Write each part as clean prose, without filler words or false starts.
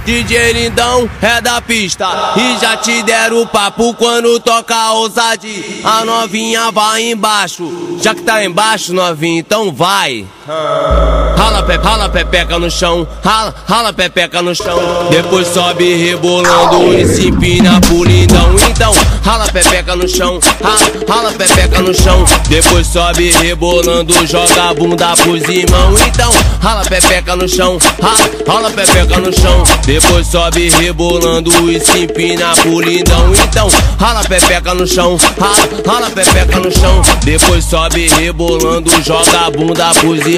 DJ Lindão é da pista e já te deram o papo quando toca a ousadia. A novinha vai embaixo, já que tá embaixo novinha, então vai. Rala pepeca no chão, rala pepeca no chão. Depois sobe rebolando e se empina pro lindão. Então rala pepeca no chão, rala pepeca no chão. Depois sobe rebolando, joga a bunda pros irmãos. Então rala pepeca no chão, rala pepeca no chão. Depois sobe rebolando e se empina pro lindão. Então rala pepeca no chão, rala pepeca no chão. Depois sobe rebolando, joga a bunda pros irmãos.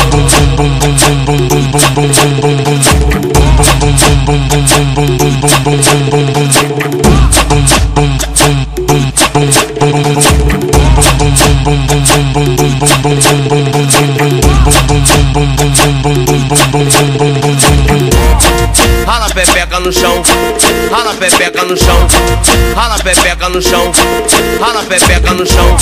Rala pepeca no chão, rala pepeca no chão, rala pepeca no chão, rala pepeca no chão.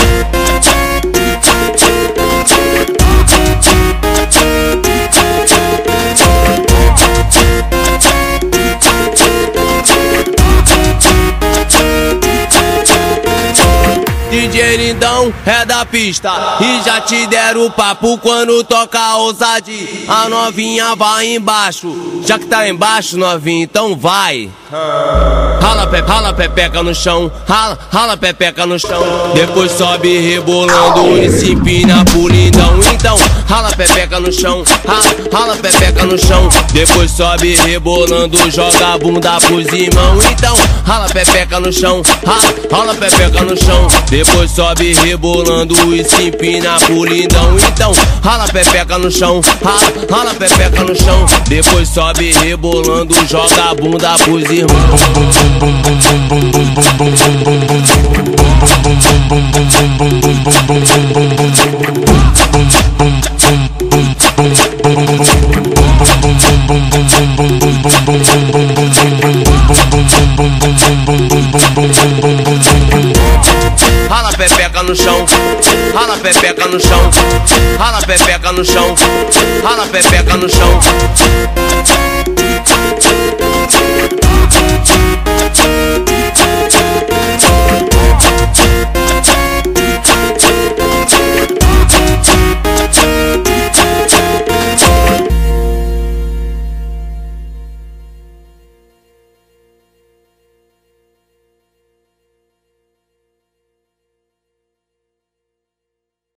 DJ Lindão é da pista e já te deram o papo quando toca a ousadia. A novinha vai embaixo, já que tá embaixo novinha, então vai. Rala pepeca no chão, rala pepeca no chão. Depois sobe rebolando e se empina pro lindão. Então rala pepeca no chão, rala pepeca no chão. Depois sobe rebolando, joga a bunda pros irmãos. Então rala pepeca no chão, rala pepeca no chão. Depois sobe rebolando e se empina pro lindão. Então rala pepeca no chão, rala pepeca no chão. Depois sobe rebolando, joga a bunda pros irmãos. Rala pepeca no chão, rala pepeca no chão, rala pepeca no chão, rala pepeca no chão.